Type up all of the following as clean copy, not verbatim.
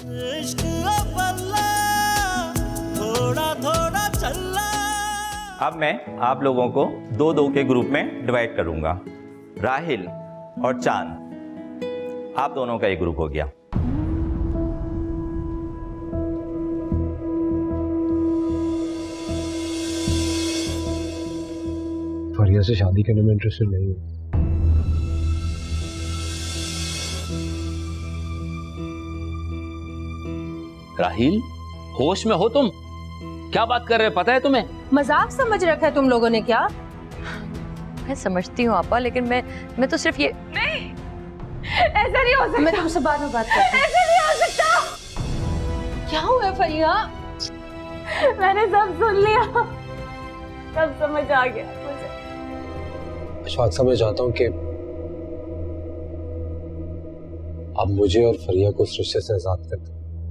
अब मैं आप लोगों को दो दो के ग्रुप में डिवाइड करूंगा। राहिल और चांद, आप दोनों का एक ग्रुप हो गया। फरिया से शादी करने में इंटरेस्टेड नहीं हूँ। राहिल, होश में हो तुम? क्या बात कर रहे हो, पता है तुम्हें? मजाक समझ रखा है तुम लोगों ने क्या? मैं समझती हूँ आपा, लेकिन मैं तो सिर्फ ये नहीं, ऐसा नहीं हो सकता। मैं तुमसे बाद में बात करती हूँ। ऐसा नहीं हो सकता। क्या हुआ फरिया? मैंने सब सुन लिया, सब समझ आ गया मुझे। अशफाक, मैं चाहता हूँ कि आप मुझे और फरिया को इस रिश्ते से आजाद कर दें।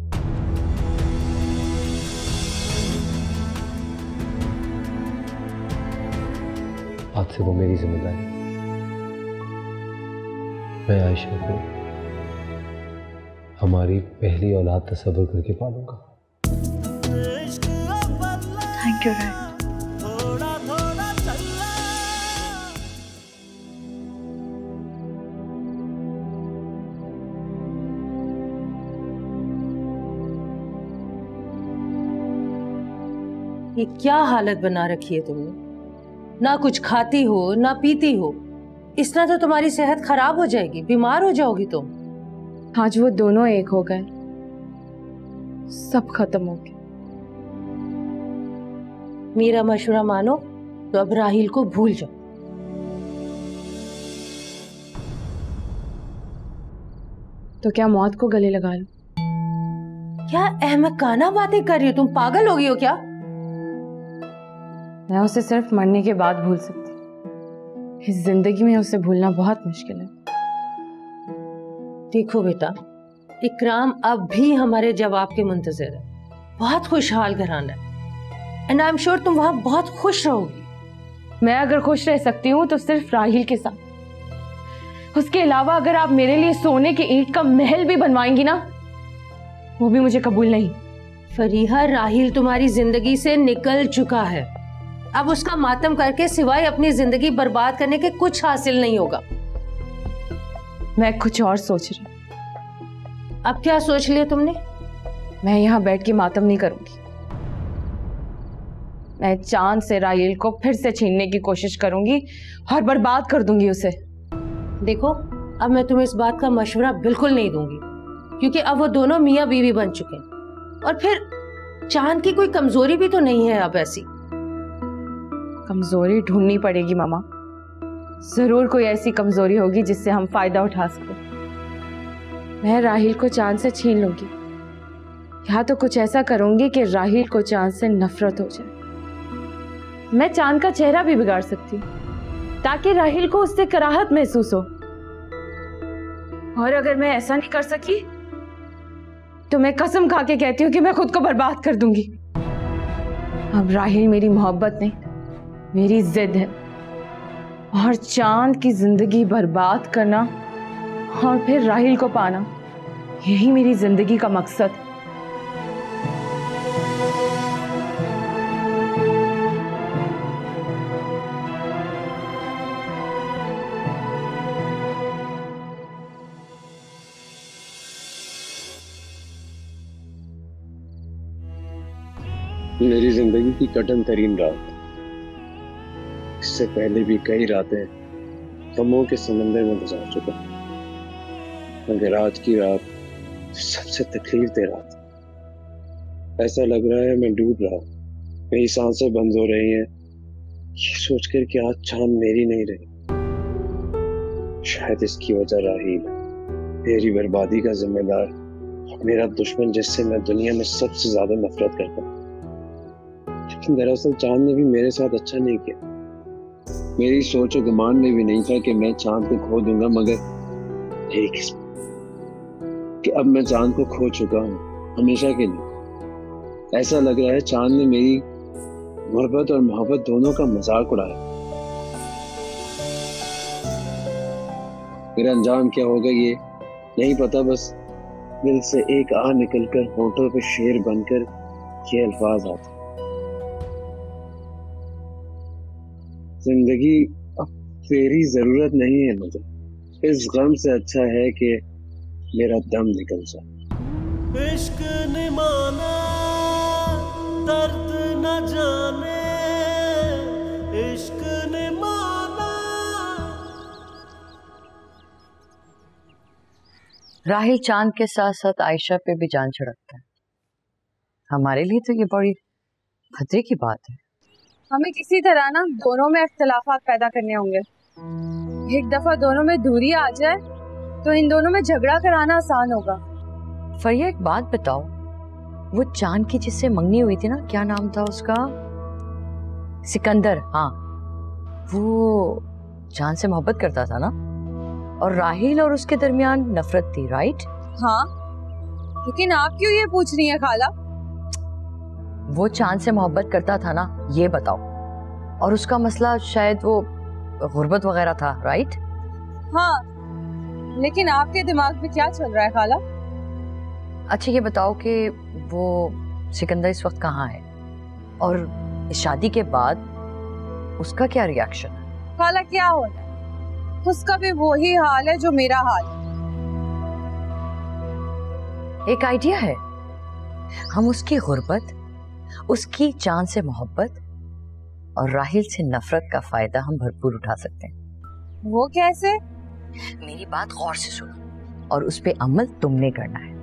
आज से वो मेरी जिम्मेदारी। मैं आयशा को हमारी पहली औलाद तस्वर करके पालूंगा। Thank you Rahil. ये क्या हालत बना रखी है तुमने? ना कुछ खाती हो ना पीती हो, इस तरह तो तुम्हारी सेहत खराब हो जाएगी, बीमार हो जाओगी तुम। आज वो दोनों एक हो गए, सब खत्म हो गया। मेरा मशवरा मानो तो अब राहिल को भूल जाओ। तो क्या मौत को गले लगा लो? क्या अहमकाना बातें कर रही हो तुम? पागल हो गई हो क्या? मैं उसे सिर्फ मरने के बाद भूल सकती। इस जिंदगी में उसे भूलना बहुत मुश्किल है। देखो बेटा, इकराम अब भी हमारे जवाब के मुंतजर है। बहुत खुशहाल घराना है एंड आई एम श्योर तुम वहां बहुत खुश रहोगी। मैं अगर खुश रह सकती हूँ तो सिर्फ राहिल के साथ। उसके अलावा अगर आप मेरे लिए सोने के ईंट का महल भी बनवाएंगी ना, वो भी मुझे कबूल नहीं। फरीहा, राहिल तुम्हारी जिंदगी से निकल चुका है। अब उसका मातम करके सिवाय अपनी जिंदगी बर्बाद करने के कुछ हासिल नहीं होगा। मैं कुछ और सोच रही हूँ। अब क्या सोच लिया तुमने? मैं यहाँ बैठ के मातम नहीं करूंगी। मैं चांद से राहिल को फिर से छीनने की कोशिश करूंगी और बर्बाद कर दूंगी उसे। देखो, अब मैं तुम्हें इस बात का मशवरा बिल्कुल नहीं दूंगी, क्योंकि अब वो दोनों मियाँ बीवी बन चुके हैं और फिर चांद की कोई कमजोरी भी तो नहीं है अब ऐसी। कमजोरी ढूंढनी पड़ेगी मामा। जरूर कोई ऐसी कमजोरी होगी जिससे हम फायदा उठा सकें। मैं राहिल को चांद से छीन लूंगी, या तो कुछ ऐसा करूंगी कि राहिल को चांद से नफरत हो जाए। मैं चांद का चेहरा भी बिगाड़ सकती हूँ ताकि राहिल को उससे कराहत महसूस हो। और अगर मैं ऐसा नहीं कर सकी तो मैं कसम खा के कहती हूँ कि मैं खुद को बर्बाद कर दूंगी। अब राहिल मेरी मोहब्बत नहीं, मेरी जिद है। और चांद की जिंदगी बर्बाद करना और फिर राहिल को पाना, यही मेरी जिंदगी का मकसद है। मेरी जिंदगी की कठिन तरीन रात। इससे पहले भी कई रातें गमों के समंदर में गुजार चुका, मगर आज की रात सबसे तकलीफ दे रात। ऐसा लग रहा है मैं डूब रहा हूं, मेरी सांसें बंद हो रही हैं ये सोचकर कि आज चांद मेरी नहीं रही। शायद इसकी वजह राहिल, मेरी बर्बादी का जिम्मेदार और मेरा दुश्मन, जिससे मैं दुनिया में सबसे ज्यादा नफरत करता हूँ। लेकिन दरअसल चांद ने भी मेरे साथ अच्छा नहीं किया। मेरी सोच और गुमान में भी नहीं था कि मैं चांद को खो दूंगा, मगर मेरी किस्मत कि अब मैं चांद को खो चुका हूँ हमेशा के लिए। ऐसा लग रहा है चांद ने मेरी गुर्बत और मोहब्बत दोनों का मजाक उड़ाया। मेरा अंजाम क्या होगा ये नहीं पता, बस दिल से एक आ निकलकर होठों पे शेर बनकर ये अल्फाज आते। जिंदगी अब तेरी जरूरत नहीं है मुझे, इस गम से अच्छा है कि मेरा दम निकल जाए। इश्क न माने दर्द न जाने, इश्क न माना। राहिल चांद के साथ साथ आयशा पे भी जान छिड़कता है। हमारे लिए तो ये बड़ी खतरे की बात है। हमें किसी तरह ना दोनों में इख्तिलाफात पैदा करने होंगे। एक दफा दोनों में दूरी आ जाए तो इन दोनों में झगड़ा कराना आसान होगा। फरिया एक बात बताओ, वो चांद की जिससे मंगनी हुई थी ना, क्या नाम था उसका? सिकंदर। हाँ, वो चांद से मोहब्बत करता था ना, और राहिल और उसके दरमियान नफरत थी, राइट? हाँ, लेकिन आप क्यों ये पूछ रही हैं खाला? वो चांद से मोहब्बत करता था ना, ये बताओ। और उसका मसला शायद वो गुर्बत वगैरह था, राइट? हाँ, लेकिन आपके दिमाग में क्या चल रहा है खाला? अच्छा ये बताओ कि वो सिकंदर इस वक्त कहाँ है, और इस शादी के बाद उसका क्या रिएक्शन है? खाला क्या होना है? उसका भी वही हाल है जो मेरा हाल है। एक आइडिया है, हम उसकी गुर्बत, उसकी चांद से मोहब्बत और राहिल से नफरत का फायदा हम भरपूर उठा सकते हैं। वो कैसे? मेरी बात गौर से सुनो और उस पे अमल तुमने करना है।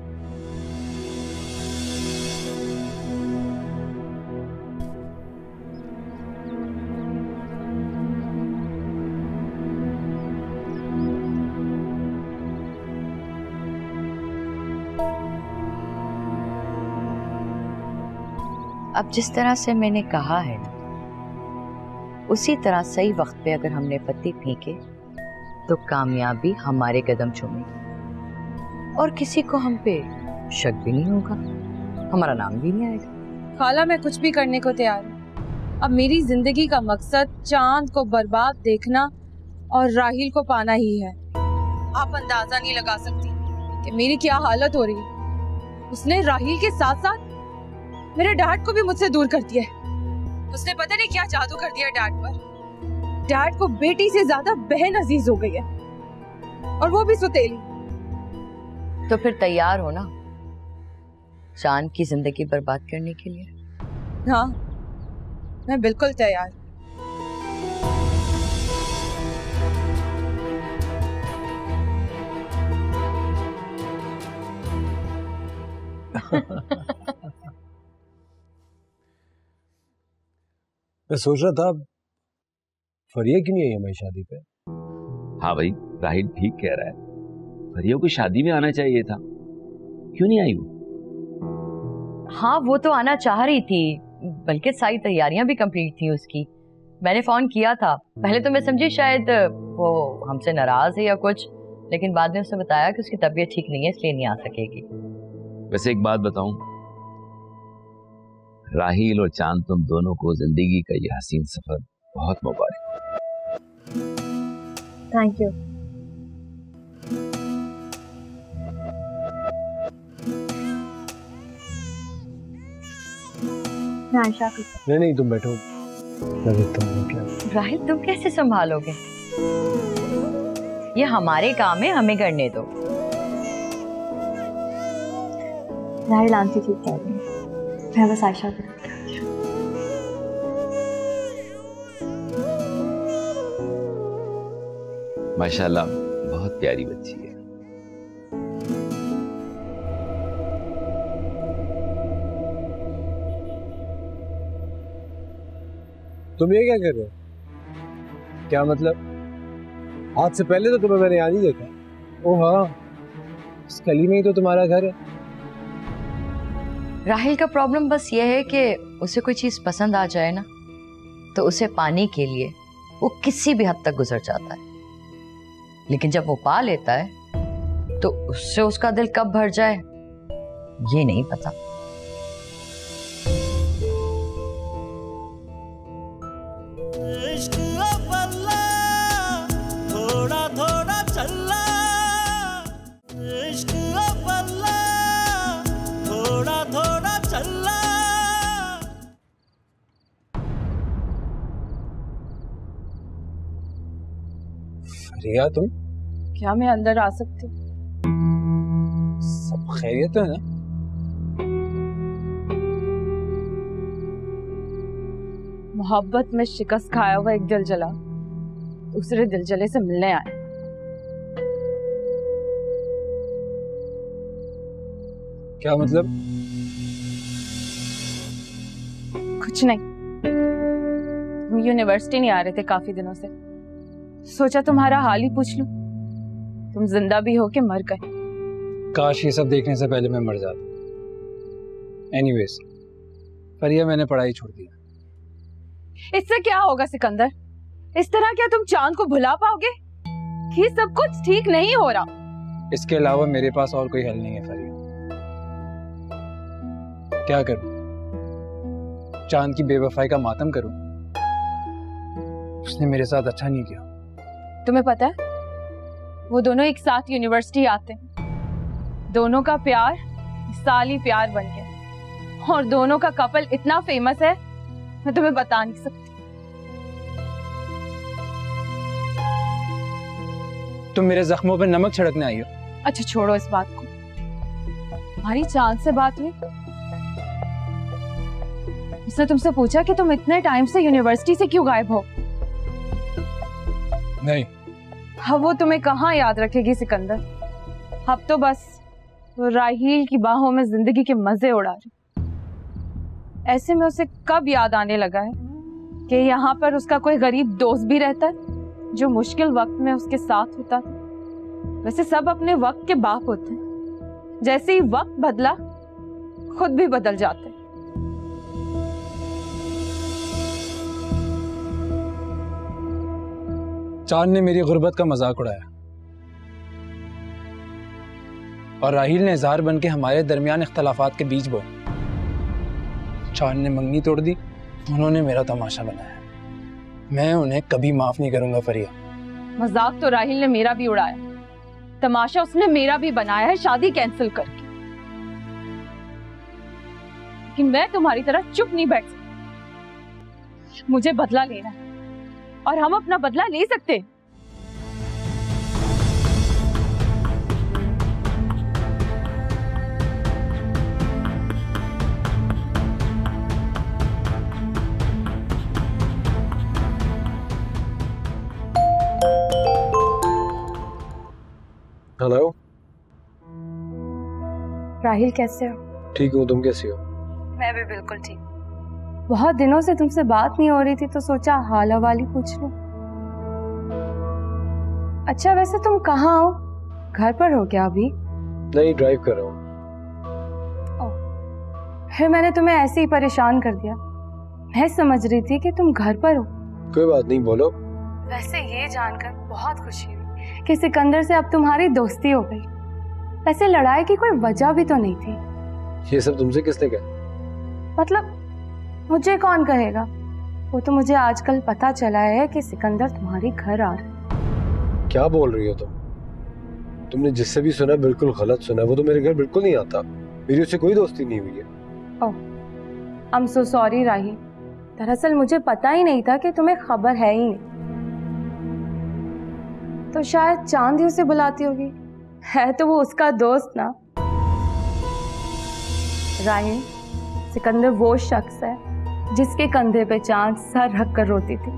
अब जिस तरह से मैंने कहा है ना, उसी तरह सही वक्त पे अगर हमने पत्ती फेंके तो कामयाबी हमारे कदम चूमेगी और किसी को हम पे शक भी नहीं होगा, हमारा नाम भी नहीं आएगा। खाला मैं कुछ भी करने को तैयार हूँ। अब मेरी जिंदगी का मकसद चांद को बर्बाद देखना और राहिल को पाना ही है। आप अंदाजा नहीं लगा सकती कि मेरी क्या हालत हो रही है। उसने राहिल के साथ साथ मेरे डैड को भी मुझसे दूर कर दिया है। उसने पता नहीं क्या जादू कर दिया डैड पर। डैड को बेटी से ज्यादा बहन अजीज हो गई है, और वो भी सुतेली। तो फिर तैयार हो ना चांद की जिंदगी बर्बाद करने के लिए? हाँ, मैं बिल्कुल तैयार। मैं सोच रहा था फरिया क्यों नहीं आई हमारी शादी पे? हाँ भाई, राहिल ठीक कह रहा है, फरिया को शादी में आना चाहिए था, क्यों नहीं आई वो? हाँ, वो तो आना चाह रही थी, बल्कि सारी तैयारियां भी कंप्लीट थी उसकी। मैंने फोन किया था, पहले तो मैं समझी शायद वो हमसे नाराज है या कुछ, लेकिन बाद में उसने बताया कि उसकी तबीयत ठीक नहीं है इसलिए नहीं आ सकेगी। वैसे एक बात बताऊं, राहिल और चांद, तुम दोनों को जिंदगी का ये हसीन सफर बहुत मुबारक। Thank you. नहीं, तुम बैठो, मैं देखता हूँ क्या। राहिल तुम कैसे संभालोगे? ये हमारे काम है, हमें करने दो। राहिल आंटी ठीक कह रही है, मैं बस आयशा को माशाल्लाह बहुत प्यारी बच्ची है। तुम ये क्या कर रहे हो? क्या मतलब? आज से पहले तो तुम्हें मैंने यहाँ नहीं देखा। ओ हाँ, इस गली में ही तो तुम्हारा घर है। राहिल का प्रॉब्लम बस ये है कि उसे कोई चीज पसंद आ जाए ना, तो उसे पाने के लिए वो किसी भी हद तक गुजर जाता है, लेकिन जब वो पा लेता है तो उससे उसका दिल कब भर जाए ये नहीं पता। थोड़ा थोड़ा चल, इश्क रिया तुम? क्या मैं अंदर आ सकती हूँ? सब खैरियत है ना? मोहब्बत में शिकस्त खाया हुआ एक दिल जला दूसरे दिल जले से मिलने आया। क्या मतलब? कुछ नहीं, तुम यूनिवर्सिटी नहीं आ रहे थे काफी दिनों से, सोचा तुम्हारा हाल ही पूछ लूं। तुम जिंदा भी हो के मर गए। काश ये सब देखने से पहले मैं मर जाता। एनीवेज, फरिया मैंने पढ़ाई छोड़ दिया। इससे क्या होगा सिकंदर? इस तरह क्या तुम चांद को भुला पाओगे? ये सब कुछ ठीक नहीं हो रहा। इसके अलावा मेरे पास और कोई हल नहीं है फरिया। क्या करूं? चांद की बेवफाई का मातम करूं? उसने मेरे साथ अच्छा नहीं किया। तुम्हें पता है, वो दोनों एक साथ यूनिवर्सिटी आते हैं, दोनों का प्यार साली प्यार बन गया और दोनों का कपल इतना फेमस है मैं तुम्हें बता नहीं सकती। तुम मेरे जख्मों पर नमक छिड़कने आई हो। अच्छा छोड़ो इस बात को। हमारी चांद से बात हुई, उसने तुमसे पूछा कि तुम इतने टाइम से यूनिवर्सिटी से क्यों गायब हो? नहीं। हाँ, वो तुम्हें कहाँ याद रखेगी सिकंदर। अब तो बस वो राहील की बाहों में जिंदगी के मजे उड़ा रही। ऐसे में उसे कब याद आने लगा है कि यहाँ पर उसका कोई गरीब दोस्त भी रहता है जो मुश्किल वक्त में उसके साथ होता था। वैसे सब अपने वक्त के बाप होते हैं, जैसे ही वक्त बदला खुद भी बदल जाते हैं। चांद ने मेरी गुर्बत का मजाक उड़ाया और राहील ने इज़हार बन के हमारे दरमियान इख्तलाफात के बीच बोए। चांद ने मंगनी तोड़ दी, उन्होंने मेरा तमाशा बनाया। मैं उन्हें कभी माफ नहीं करूंगा फरिया। मजाक तो राहील ने मेरा भी उड़ाया, तमाशा उसने मेरा भी बनाया है शादी कैंसिल करके। कि मैं तुम्हारी तरह चुप नहीं बैठ सकती। मुझे बदला लेना है और हम अपना बदला ले सकते हैं। हेलो। राहील कैसे हो? ठीक हूँ, तुम कैसी हो? मैं भी बिल्कुल ठीक। बहुत दिनों से तुमसे बात नहीं हो रही थी तो सोचा हाल हवाली पूछ लूं। अच्छा वैसे तुम कहाँ हो? घर पर हो क्या अभी? नहीं, ड्राइव कर रहा हूँ। फिर मैंने तुम्हें ऐसे ही परेशान कर दिया। मैं समझ रही थी कि तुम घर पर हो। कोई बात नहीं, बोलो। वैसे ये जानकर बहुत खुशी हुई कि सिकंदर से अब तुम्हारी दोस्ती हो गई। वैसे लड़ाई की कोई वजह भी तो नहीं थी। ये सब तुमसे किसने कहा? मतलब मुझे कौन कहेगा? वो तो मुझे आजकल पता चला है कि सिकंदर तुम्हारे घर आ रहा है। क्या बोल रही हो तुमने जिससे भी सुना बिल्कुल गलत सुना। वो तो मेरे घर बिल्कुल नहीं आता। मेरी उससे कोई दोस्ती नहीं हुई है। Oh, I am so sorry Rahi. दरअसल मुझे पता ही नहीं था कि तुम्हें खबर है ही नहीं। तो शायद चांद ही उसे बुलाती होगी। है तो वो उसका दोस्त ना। राही, सिकंदर वो शख्स है जिसके कंधे पे चांद सर रख कर रोती थी।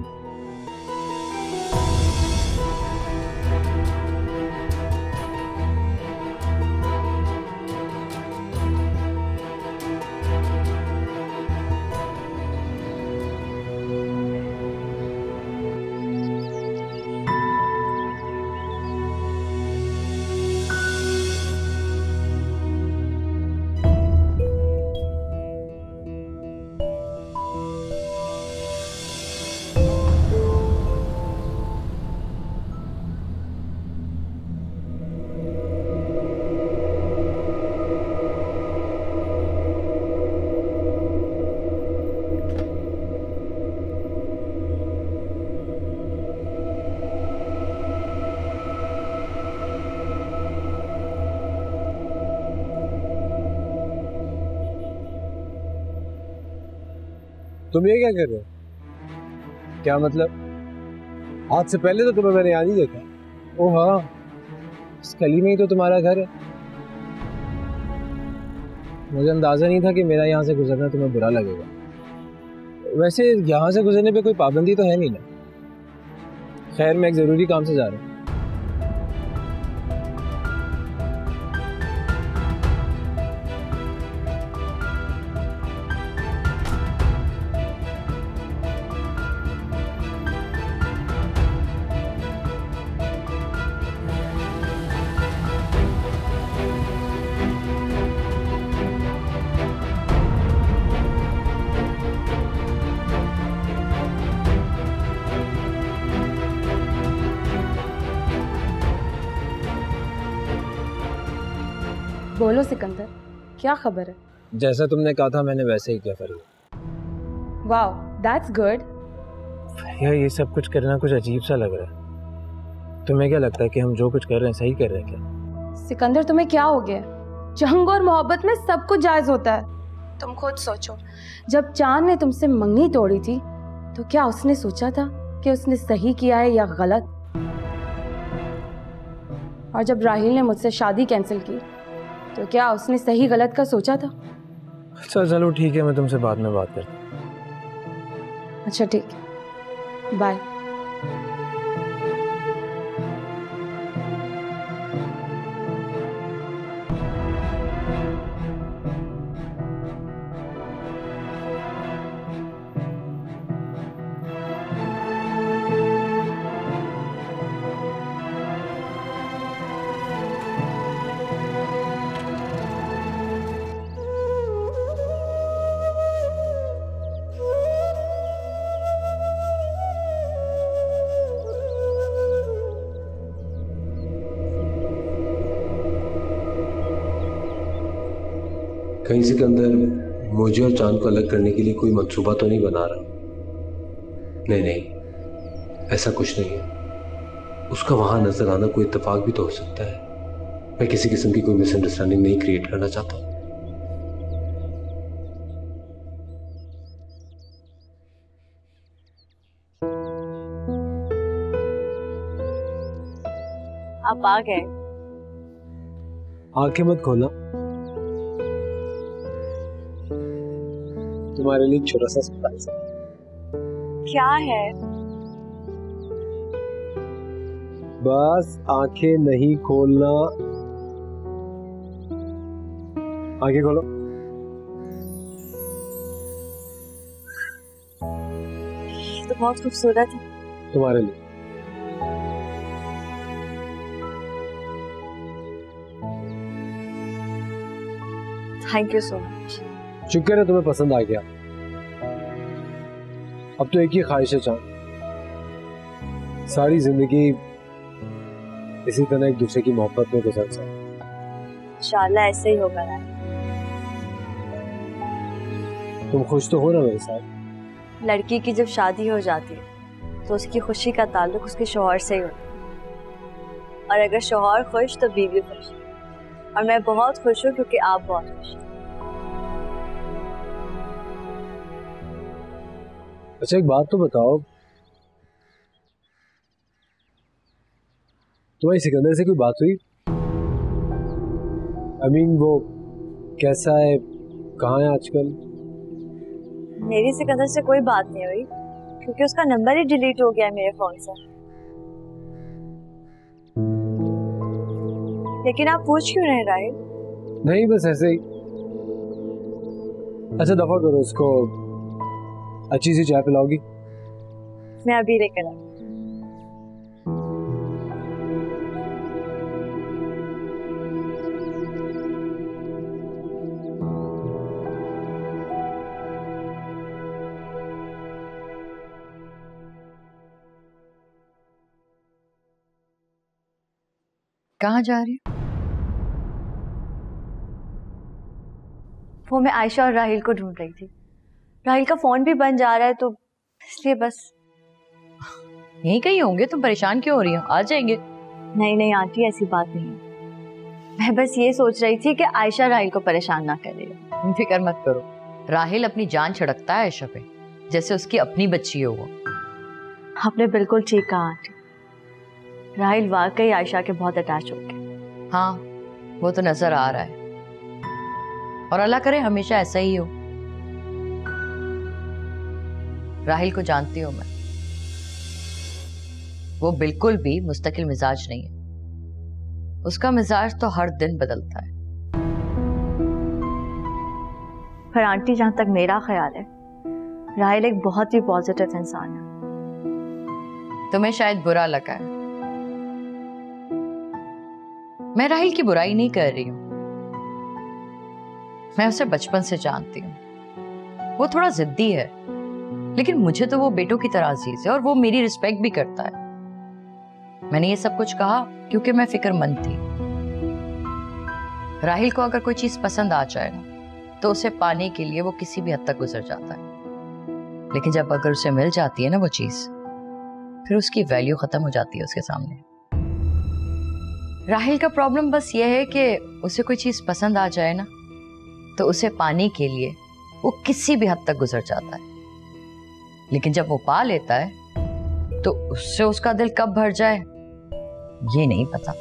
तुम ये क्या कर रहे हो? क्या मतलब? आज से पहले तो तुम्हें मैंने यहाँ नहीं देखा। ओ हाँ, इस गली में ही तो तुम्हारा घर है। मुझे अंदाजा नहीं था कि मेरा यहाँ से गुजरना तुम्हें बुरा लगेगा। वैसे यहाँ से गुजरने पे कोई पाबंदी तो है नहीं ना। खैर, मैं एक जरूरी काम से जा रहा हूँ। बोलो सिकंदर, क्या खबर है? जैसा तुमने कहा था मैंने वैसे ही किया फरीदा। Wow, that's good. यार ये सब कुछ करना कुछ अजीब सा लग रहा है। तुम्हें क्या लगता है कि हम जो कुछ कर रहे हैं सही कर रहे हैं क्या? सिकंदर, तुम्हें क्या हो गया? जंग और मोहब्बत में सब कुछ जायज होता है। तुम खुद सोचो, जब चांद ने तुमसे मंगनी तोड़ी थी तो क्या उसने सोचा था कि उसने सही किया है या गलत? और जब राहिल ने मुझसे शादी कैंसिल की तो क्या उसने सही गलत का सोचा था? अच्छा चलो ठीक है, मैं तुमसे बाद में बात करता हूँ। अच्छा ठीक है, बाय। कहीं से के अंदर मुझे और चांद को अलग करने के लिए कोई मंसूबा तो नहीं बना रहा? नहीं नहीं, ऐसा कुछ नहीं है। उसका वहां नजर आना कोई इत्तेफाक भी तो हो सकता है। मैं किसी किस्म की कोई मिसअंडरस्टैंडिंग नहीं क्रिएट करना चाहता। आप आ गए। आंखें मत खोला, तुम्हारे लिए छोटा सा सरप्राइज है। क्या है? बस आंखें नहीं खोलना। आंखें खोलो। ये तो बहुत खूबसूरत है। तुम्हारे लिए। Thank you so much. शुक्र है तुम्हें पसंद आ गया। अब तो एक ही ख्वाहिश है चांद, सारी जिंदगी इसी तरह एक दूसरे की मोहब्बत में गुजर जाए। इंशाल्लाह ऐसे ही होगा ना। तुम खुश तो हो ना मेरे साथ? लड़की की जब शादी हो जाती है तो उसकी खुशी का ताल्लुक उसके शौहर से ही होता है, और अगर शौहर खुश तो बीवी खुश। और मैं बहुत खुश हूँ क्योंकि आप बहुत खुश हैं। अच्छा एक बात तो बताओ, तुम्हारी सिकंदर से कोई बात हुई? वो कैसा है, कहाँ है आजकल? मेरी सिकंदर से कोई बात नहीं हुई क्योंकि उसका नंबर ही डिलीट हो गया है मेरे फोन से। लेकिन आप पूछ क्यों रहे राहिल? नहीं बस ऐसे ही। अच्छा दफा करो उसको, अच्छी सी चाय पिलाओगी? मैं अभी लेकर आऊँ। कहाँ जा रही हो? वो मैं आयशा और राहिल को ढूंढ रही थी। राहिल का फोन भी बंद जा रहा है तो इसलिए बस। यहीं कहीं होंगे, तुम परेशान क्यों हो रही हो? आ जाएंगे। नहीं नहीं आंटी, ऐसी बात नहीं है। मैं बस ये सोच रही थी कि आयशा राहिल को परेशान ना करेगा। तुम फिक्र मत करो, राहिल अपनी जान छिड़कता है आयशा पे जैसे उसकी अपनी बच्ची हो वो। आपने बिल्कुल ठीक कहा आंटी। राहिल वाकई आयशा के बहुत अटैच हो गए। हाँ, वो तो नजर आ रहा है, और अल्लाह करे हमेशा ऐसा ही हो। राहिल को जानती हूं मैं, वो बिल्कुल भी मुस्तकिल मिजाज नहीं है। उसका मिजाज तो हर दिन बदलता है। पर आंटी, जहां तक मेरा ख्याल है, राहिल एक बहुत ही पॉजिटिव इंसान है। तुम्हें शायद बुरा लगा है। मैं राहिल की बुराई नहीं कर रही हूं, मैं उसे बचपन से जानती हूं। वो थोड़ा जिद्दी है, लेकिन मुझे तो वो बेटों की तरह अजीज है और वो मेरी रिस्पेक्ट भी करता है। मैंने ये सब कुछ कहा क्योंकि मैं फिक्रमंद थी। राहिल को अगर कोई चीज पसंद आ जाए ना, तो उसे पाने के लिए वो किसी भी हद तक गुजर जाता है, लेकिन जब अगर उसे मिल जाती है ना वो चीज, फिर उसकी वैल्यू खत्म हो जाती है उसके सामने। राहिल का प्रॉब्लम बस ये है कि उसे कोई चीज पसंद आ जाए ना, तो उसे पाने के लिए वो किसी भी हद तक गुजर जाता है, लेकिन जब वो पा लेता है तो उससे उसका दिल कब भर जाए ये नहीं पता।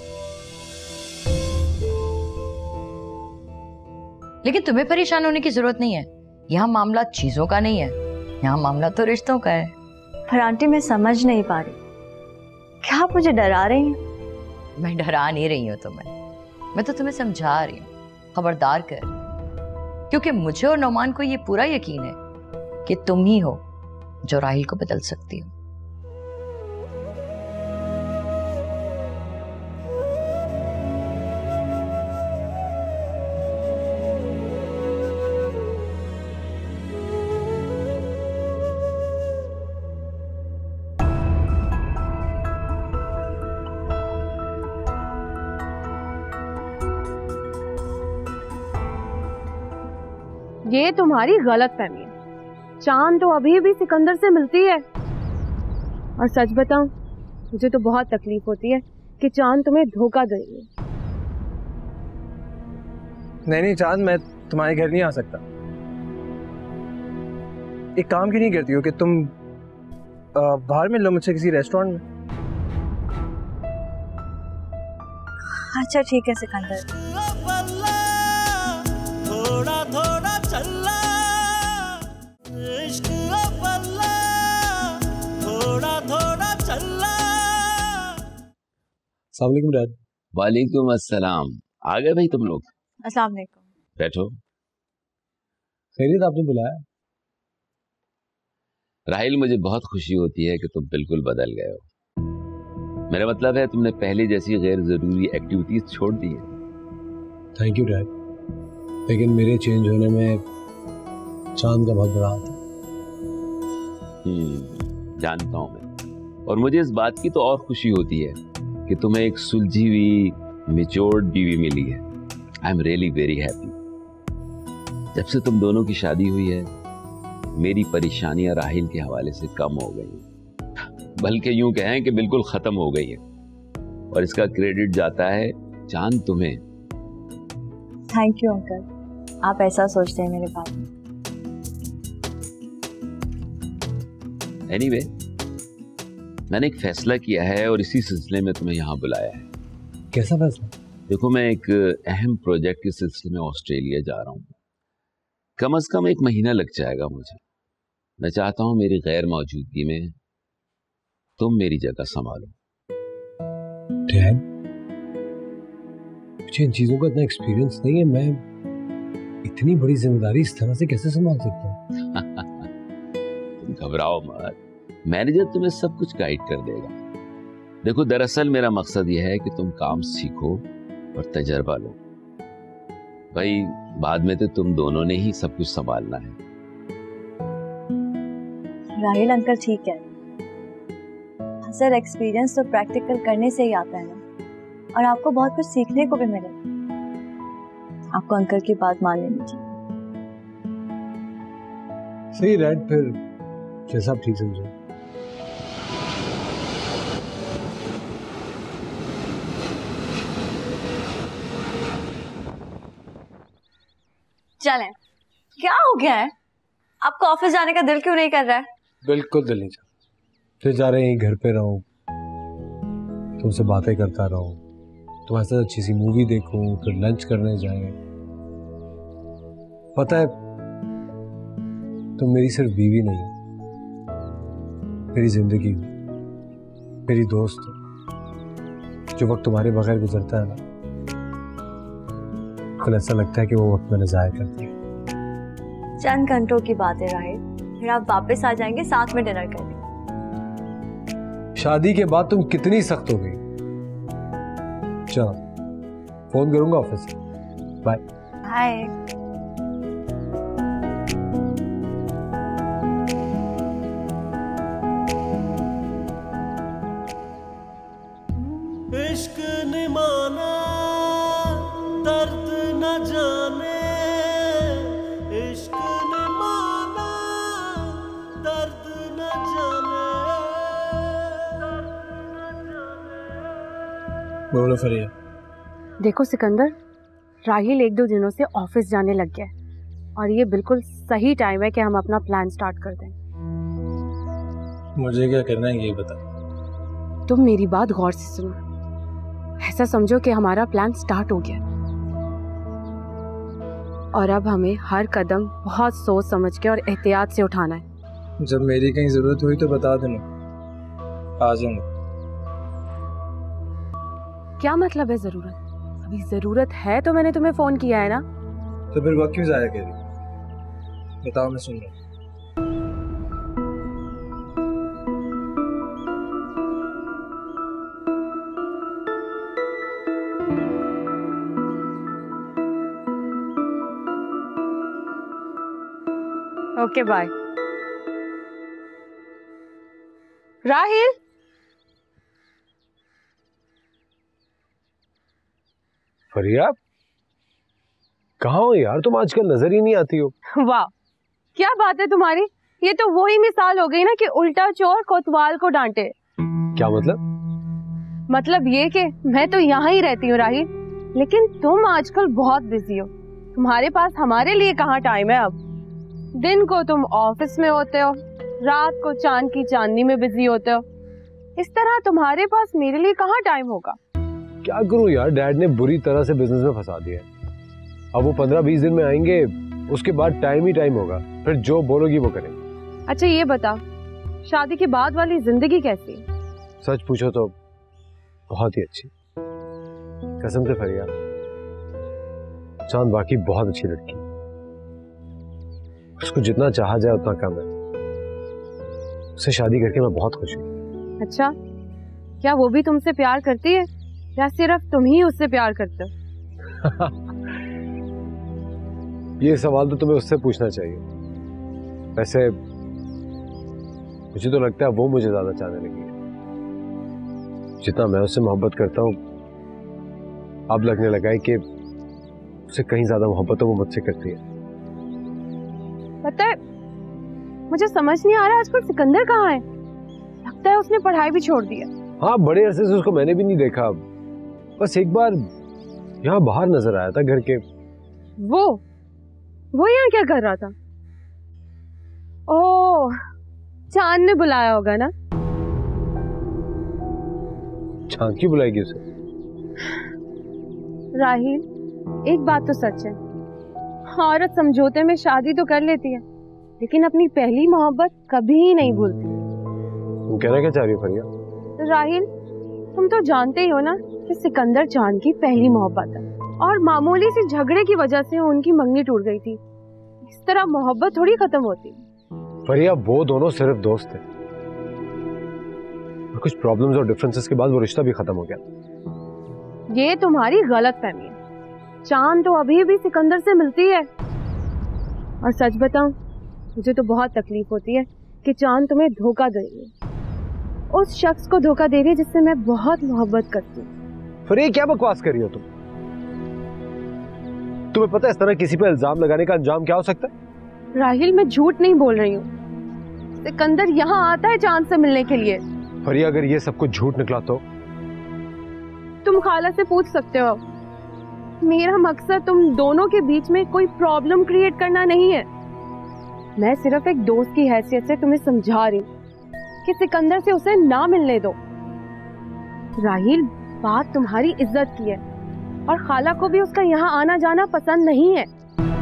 लेकिन तुम्हें परेशान होने की जरूरत नहीं है। यहाँ मामला चीजों का नहीं है, यहाँ मामला तो रिश्तों का है। पर आंटी, मैं समझ नहीं पा रही, क्या आप मुझे डरा रही हैं? मैं डरा नहीं रही हूँ तुम्हें, मैं तो तुम्हें समझा रही हूँ, खबरदार कर। क्योंकि मुझे और नौमान को ये पूरा यकीन है कि तुम ही हो जो राहिल को बदल सकती हो। ये तुम्हारी गलत फहमी है। चांद तो अभी भी सिकंदर से मिलती है, और सच बताऊं, मुझे तो बहुत तकलीफ होती है कि चांद तुम्हें धोखा दे रही है। नहीं चांद, मैं तुम्हारे घर नहीं आ सकता। एक काम क्यों नहीं करती हो कि तुम बाहर मिल लो मुझसे किसी रेस्टोरेंट में? अच्छा ठीक है सिकंदर। थोड़ा थोड़ा चला इश्क बल्ला, थोड़ा थोड़ा चला। अस्सलाम वालेकुम डैड। वालेकुम अस्सलाम। आ गए भाई तुम लोग? अस्सलाम वालेकुम। बैठो। खैरियत? आपने बुलाया? राहिल, मुझे बहुत खुशी होती है कि तुम बिल्कुल बदल गए हो। मेरा मतलब है तुमने पहले जैसी गैर जरूरी एक्टिविटीज छोड़ दी है। थैंक यू डैड, लेकिन मेरे चेंज होने में चांद का बहुत बड़ा हाथ है। जानता हूं मैं, और मुझे इस बात की तो और खुशी होती है कि तुम्हें एक सुलझी हुई मैच्योर्ड बीवी मिली है। I am really very happy. जब से तुम दोनों की शादी हुई है, मेरी परेशानियां राहिल के हवाले से कम हो गई, बल्कि यूं कहें कि बिल्कुल खत्म हो गई है, और इसका क्रेडिट जाता है चांद तुम्हें। थैंक यू अंकल, आप ऐसा सोचते हैं मेरे बारे में। एनीवे, मैंने एक फैसला किया है और इसी सिलसिले में तुम्हें यहाँ बुलाया है। कैसा फैसला? देखो, मैं एक अहम प्रोजेक्ट के सिलसिले में ऑस्ट्रेलिया जा रहा हूँ। कम से कम 1 महीना लग जाएगा मुझे। मैं चाहता हूँ मेरी गैर मौजूदगी में तुम मेरी जगह संभालो। डैड, मुझे इन चीजों का इतना एक्सपीरियंस नहीं है। मैं इतनी बड़ी जिम्मेदारी इस तरह से कैसे संभाल सकता हूँ? तुम घबराओ मत, मैनेजर तुम्हें सब कुछ गाइड कर देगा। देखो, दरअसल मेरा मकसद यह है कि तुम काम सीखो और तजर्बा लो। भाई, बाद में तो तुम दोनों ने ही सब कुछ संभालना है। राहिल अंकल ठीक है सर, एक्सपीरियंस तो प्रैक्टिकल करने से ही आता है ना, और आपको बहुत कुछ सीखने को भी मिलेगा। आपको अंकल की बात मान लेनी चाहिए। सही डैड, फिर जैसा आप ठीक समझो। चलें। क्या हो गया है? आपको ऑफिस जाने का दिल क्यों नहीं कर रहा है? बिल्कुल दिल नहीं चाहता, फिर जा रहे हैं घर पे रहूं। तुमसे बातें करता रहूं, तुम्हारे साथ अच्छी सी मूवी देखूं, फिर लंच करने जाएं। पता है तुम मेरी सिर्फ बीवी नहीं, मेरी जिंदगी हो, मेरी दोस्त हो। जो वक्त तुम्हारे बगैर गुजरता है ना, कल ऐसा लगता है कि वो वक्त मैंने जाया कर दिया। चंद घंटों की बात है राहिल, फिर आप वापस आ जाएंगे, साथ में डिनर करेंगे। शादी के बाद तुम कितनी सख्त हो गई। चलो फोन करूंगा ऑफिस से। बाय। हाय। इश्क न माना दर्द न जाने, इश्क न माना दर्द न जाने। बोलो फरिया। देखो सिकंदर, राहिल 1-2 दिनों से ऑफिस जाने लग गया है और ये बिल्कुल सही टाइम है कि हम अपना प्लान स्टार्ट कर दें। मुझे क्या करना है ये बता। तुम मेरी बात गौर से सुनो। ऐसा समझो कि हमारा प्लान स्टार्ट हो गया और अब हमें हर कदम बहुत सोच समझ के और एहतियात से उठाना है। जब मेरी कहीं जरूरत हुई तो बता देना, आ जाऊंगा। क्या मतलब है जरूरत? अभी जरूरत है तो मैंने तुम्हें फोन किया है ना। तो फिर वक्त क्यों जाया कह रही? बताओ, मैं सुन रहा हूँ। Okay bye. राहिल, फरिया कहाँ हो यार? तुम आजकल नजर ही नहीं आती हो। वाह क्या बात है तुम्हारी। ये तो वही मिसाल हो गई ना कि उल्टा चोर कोतवाल को डांटे। क्या मतलब? मतलब ये कि मैं तो यहाँ ही रहती हूँ राहिल, लेकिन तुम आजकल बहुत बिजी हो। तुम्हारे पास हमारे लिए कहाँ टाइम है अब। दिन को तुम ऑफिस में होते हो, रात को चांद की चांदनी में बिजी होते हो। इस तरह तुम्हारे पास मेरे लिए कहाँ टाइम होगा। क्या करूं यार, डैड ने बुरी तरह से बिजनेस में फंसा दिया है। अब वो 15-20 दिन में आएंगे, उसके बाद टाइम ही टाइम होगा, फिर जो बोलोगी वो करेंगे। अच्छा ये बता, शादी के बाद वाली जिंदगी कैसी है? सच पूछो तो बहुत ही अच्छी। कसम से फरिया, चांद वाकई बहुत अच्छी लड़की। उसको जितना चाहा जाए उतना कम है। उससे शादी करके मैं बहुत खुश हूँ। अच्छा, क्या वो भी तुमसे प्यार करती है या सिर्फ तुम ही उससे प्यार करते हो? ये सवाल तो तुम्हें उससे पूछना चाहिए। वैसे मुझे तो लगता है वो मुझे ज्यादा चाहने लगी है। जितना मैं उससे मोहब्बत करता हूँ, अब लगने लगा है कि उससे कहीं ज्यादा मोहब्बत तो वो मुझसे करती है। पता है, मुझे समझ नहीं आ रहा आजकल सिकंदर कहाँ है। लगता है उसने पढ़ाई भी छोड़ दी है। हाँ, बड़े अरसे से उसको मैंने भी नहीं देखा। बस एक बार यहाँ बाहर नजर आया था घर के। वो यहाँ क्या कर रहा था? ओह, चांद ने बुलाया होगा ना। चांद क्यों बुलाएगी उसे? राहिल, एक बात तो सच है, औरत समझौते में शादी तो कर लेती है, लेकिन अपनी पहली मोहब्बत कभी ही नहीं भूलती। तुम कहना क्या चाह रही हो फरिया? राहिल, तुम तो जानते ही हो ना कि सिकंदर चांद की पहली मोहब्बत है और मामूली सी झगड़े की वजह से उनकी मंगनी टूट गई थी। इस तरह मोहब्बत थोड़ी खत्म होती। फरिया, वो दोनों सिर्फ दोस्त थे और कुछ प्रॉब्लम्स और डिफरेंसेस के बाद वो रिश्ता भी खत्म हो गया। ये तुम्हारी गलतफहमी है। चांद तो अभी भी सिकंदर से मिलती है। और सच बताऊं, मुझे तो बहुत तकलीफ होती है कि चांद तुम्हें धोखा दे रही है। उस शख्स को धोखा दे रही है जिससे मैं बहुत मोहब्बत करती हूँ। फिर ये क्या बकवास कर रही हो तुम? तुम्हें पता है इस तरह किसी पे इल्जाम लगाने का अंजाम क्या हो सकता है? राहिल, मैं झूठ नहीं बोल रही हूँ। सिकंदर यहाँ आता है चांद से मिलने के लिए। फरिया, अगर ये सब कुछ झूठ निकला तो? तुम खाला से पूछ सकते हो। मेरा मकसद तुम दोनों के बीच में कोई प्रॉब्लम क्रिएट करना नहीं है। मैं सिर्फ एक दोस्त की हैसियत से तुम्हें समझा रही हूँ कि सिकंदर से उसे ना मिलने दो। राहिल, बात तुम्हारी इज्जत की है और खाला को भी उसका यहाँ आना जाना पसंद नहीं है।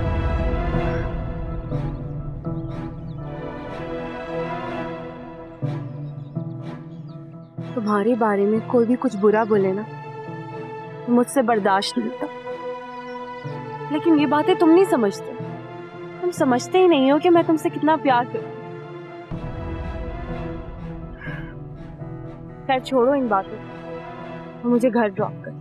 तुम्हारे बारे में कोई भी कुछ बुरा बोले ना, मुझसे बर्दाश्त नहीं होता। लेकिन ये बातें तुम नहीं समझते। तुम समझते ही नहीं हो कि मैं तुमसे कितना प्यार करती हूँ। खैर छोड़ो इन बातों को, मुझे घर ड्रॉप कर।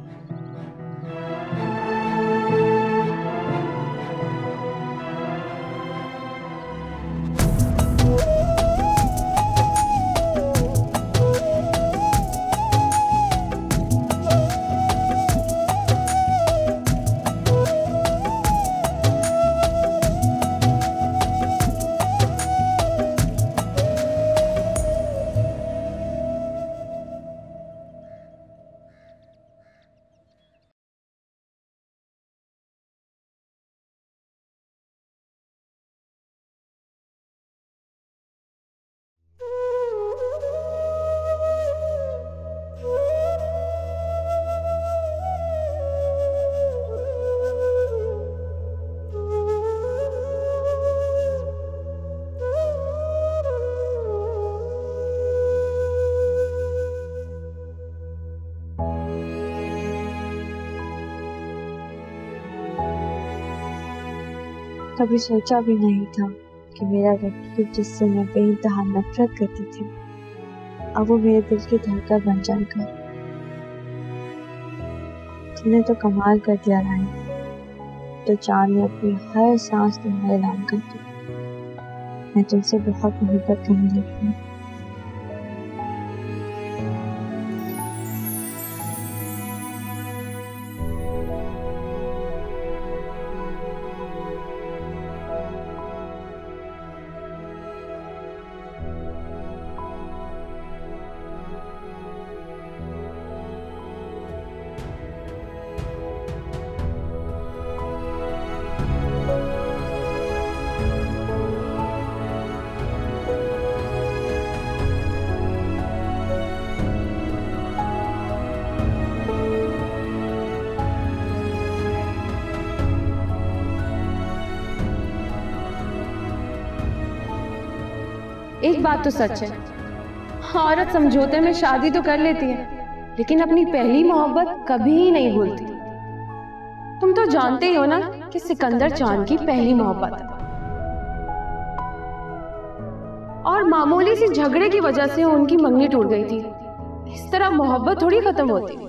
कभी सोचा भी नहीं था कि मेरा रकीब, जिससे मैं बेइंतहा नफरत करती थी, अब वो मेरे दिल की धड़कन बन जाएगा। तुमने तो कमाल कर दिया रानी। तो चांद ने अपनी हर सांस तुम्हारे नाम कर दी। मैं तुमसे बहुत मोहब्बत करने लगी हूँ। एक बात तो सच है, औरत समझौते में शादी तो कर लेती है, लेकिन अपनी पहली मोहब्बत कभी ही नहीं भूलती। तुम तो जानते ही हो ना कि सिकंदर चांद की पहली मोहब्बत है, और मामूली सी झगड़े की वजह से उनकी मंगनी टूट गई थी। इस तरह मोहब्बत थोड़ी खत्म होती।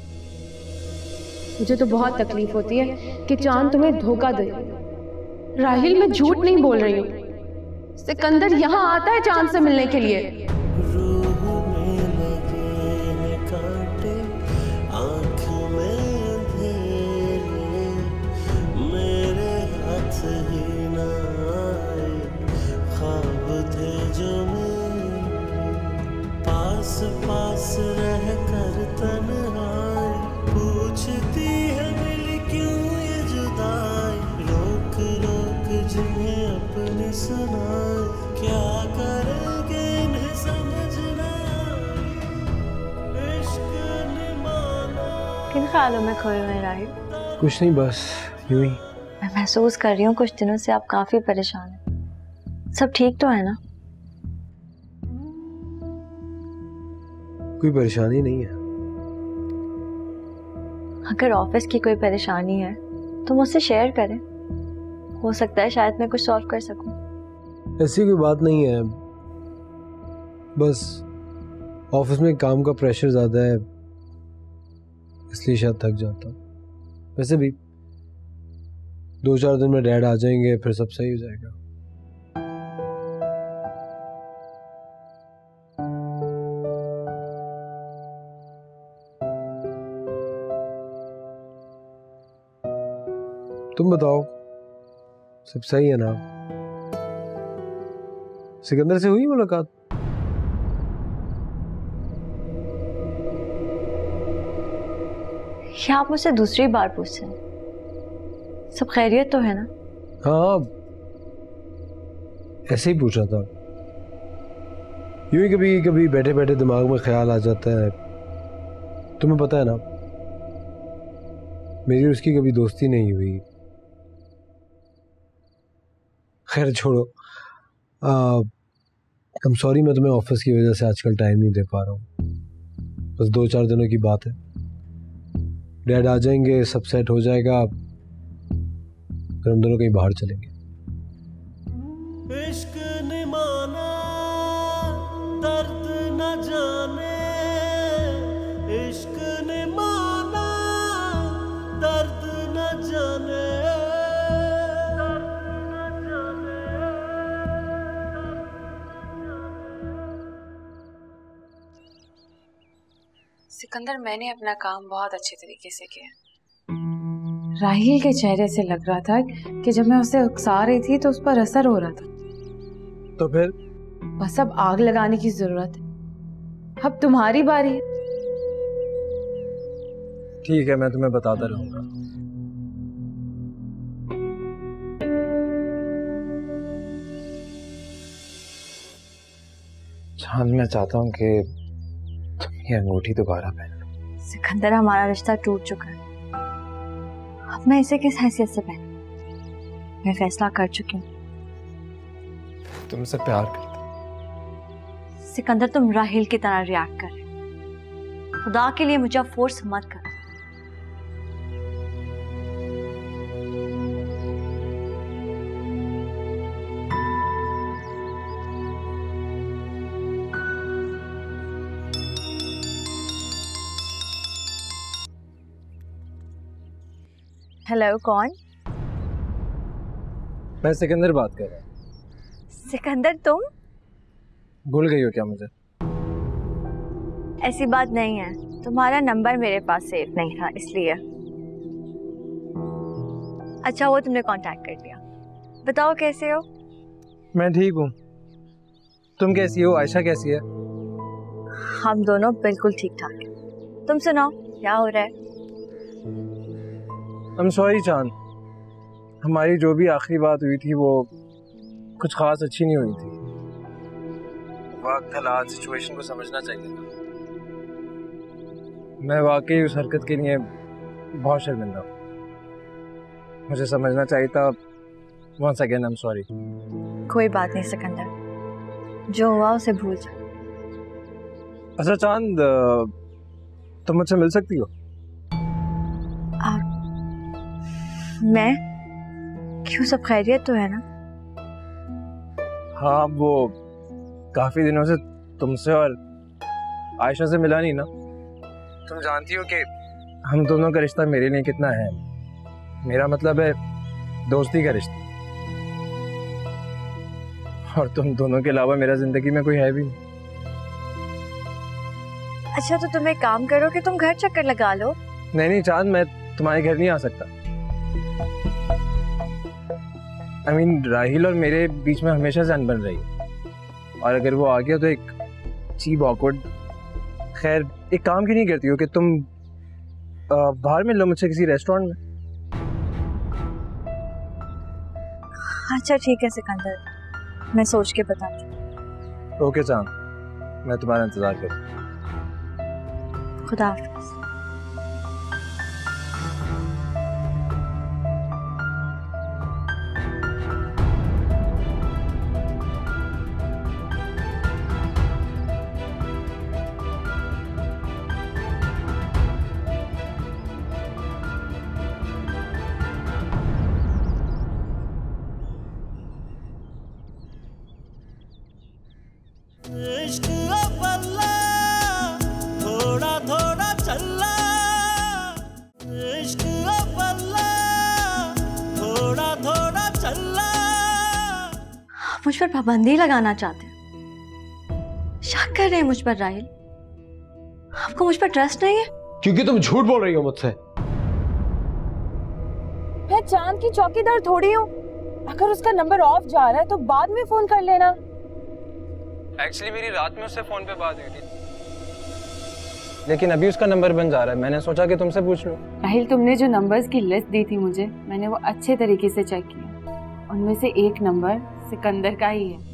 मुझे तो बहुत तकलीफ होती है कि चांद तुम्हें धोखा दे। राहिल, मैं झूठ नहीं बोल रही हूँ। सिकंदर यहाँ आता है चांद से मिलने के लिए। मेरे हाथ ही ना आए, ख्वाब थे जो पास पास रह कर तन्हाई, पूछती है मिल क्यों ये जुदाई, रोक रोक जिन्हें अपनी सुनाई, क्या करेंगे इन्हें समझना, इश्क ने माना। किन ख्यालों में खोए हुए राहिल? कुछ नहीं, बस यूं ही। मैं महसूस कर रही हूँ कुछ दिनों से आप काफी परेशान हैं। सब ठीक तो है ना? कोई परेशानी नहीं है। अगर ऑफिस की कोई परेशानी है तो मुझसे शेयर करें, हो सकता है शायद मैं कुछ सॉल्व कर सकूं। ऐसी कोई बात नहीं है, बस ऑफिस में काम का प्रेशर ज़्यादा है, इसलिए शायद थक जाता हूँ। वैसे भी 2-4 दिन में डैड आ जाएंगे, फिर सब सही हो जाएगा। तुम बताओ, सब सही है ना? सिकंदर से हुई मुलाकात? क्या आप मुझसे दूसरी बार पूछ रहे हैं? सब खैरियत तो है ना? हाँ, ऐसे ही पूछा था। यूं ही कभी कभी बैठे बैठे दिमाग में ख्याल आ जाता है तुम्हें पता है ना, मेरी और उसकी कभी दोस्ती नहीं हुई। खैर छोड़ो। I'm सॉरी, मैं तुम्हें ऑफिस की वजह से आजकल टाइम नहीं दे पा रहा हूँ। बस 2-4 दिनों की बात है। डैड आ जाएंगे, सब सेट हो जाएगा, फिर हम दोनों कहीं बाहर चलेंगे। इश्क ने माना दर्द न जाने, इश्क ने माना दर्द न जाने। सिकंदर, मैंने अपना काम बहुत अच्छे तरीके से किया। राहिल के चेहरे से लग रहा था कि जब मैं उसे उकसा रही थी तो उस पर असर हो रहा था। तो फिर बस अब आग लगाने की जरूरत है। अब तुम्हारी बारी है। ठीक है, मैं तुम्हें बताता रहूंगा। चांद, मैं चाहता हूँ कि तुम ये अंगूठी दोबारा पहन लो। सिकंदर, हमारा रिश्ता टूट चुका है, अब मैं इसे किस हैसियत से पहनूं? मैं फैसला कर चुकी हूँ। तुमसे प्यार करता। सिकंदर, तुम राहिल की तरह रिएक्ट कर रहे हो। खुदा के लिए मुझे फोर्स मत कर। हेलो, कौन? मैं सिकंदर बात कर रहा हूँ। सिकंदर, तुम भूल गई हो क्या मुझे? ऐसी बात नहीं है, तुम्हारा नंबर मेरे पास सेव नहीं था इसलिए। अच्छा, वो तुमने कांटेक्ट कर लिया। बताओ कैसे हो? मैं ठीक हूँ। तुम कैसी हो? आयशा कैसी है? हम दोनों बिल्कुल ठीक ठाक हैं। तुम सुनाओ, क्या हो रहा है? I'm sorry चांद, हमारी जो भी आखिरी बात हुई थी वो कुछ खास अच्छी नहीं हुई थी। वक्त, हालात, सिचुएशन को समझना चाहिए था। मैं वाकई उस हरकत के लिए बहुत शर्मिंदा हूँ। मुझे समझना चाहिए था। Once again, I'm sorry। कोई बात नहीं सिकंदर, जो हुआ उसे भूल जा। अच्छा चांद, तुम मुझसे मिल सकती हो? मैं? क्यों, सब खैरियत तो है ना? हाँ, वो काफी दिनों से तुमसे और आयशा से मिला नहीं ना। तुम जानती हो कि हम दोनों का रिश्ता मेरे लिए कितना है। मेरा मतलब है दोस्ती का रिश्ता, और तुम दोनों के अलावा मेरा जिंदगी में कोई है भी नहीं। अच्छा, तो तुम एक काम करो कि तुम घर चक्कर लगा लो। नहीं चांद, मैं तुम्हारे घर नहीं आ सकता। I mean, राहिल और मेरे बीच में हमेशा से अनबन रही है, और अगर वो आ गया तो एक चीप ऑकवर्ड। खैर, एक काम क्यों नहीं करती हो कि तुम बाहर मिल लो मुझसे किसी रेस्टोरेंट में? अच्छा ठीक है सिकंदर, मैं सोच के बताती हूँ। ओके चांद, मैं तुम्हारा इंतजार करूँ। खुदा हाफिज़। इश्क अव्वला थोड़ा थोड़ा चला, इश्क अव्वला थोड़ा थोड़ा चला। मुझ पर पाबंदी लगाना चाहते हैं, शक कर रहे हैं मुझ पर राहिल। आपको मुझ पर ट्रस्ट नहीं है? क्योंकि तुम झूठ बोल रही हो मुझसे। मैं चांद की चौकीदार थोड़ी हूँ। अगर उसका नंबर ऑफ जा रहा है तो बाद में फोन कर लेना। एक्चुअली मेरी रात में उससे फोन पे बात हुई थी, लेकिन अभी उसका नंबर बंद जा रहा है। मैंने सोचा कि तुमसे पूछ लूं। राहिल, तुमने जो नंबर्स की लिस्ट दी थी मुझे, मैंने वो अच्छे तरीके से चेक किया। उनमें से एक नंबर सिकंदर का ही है।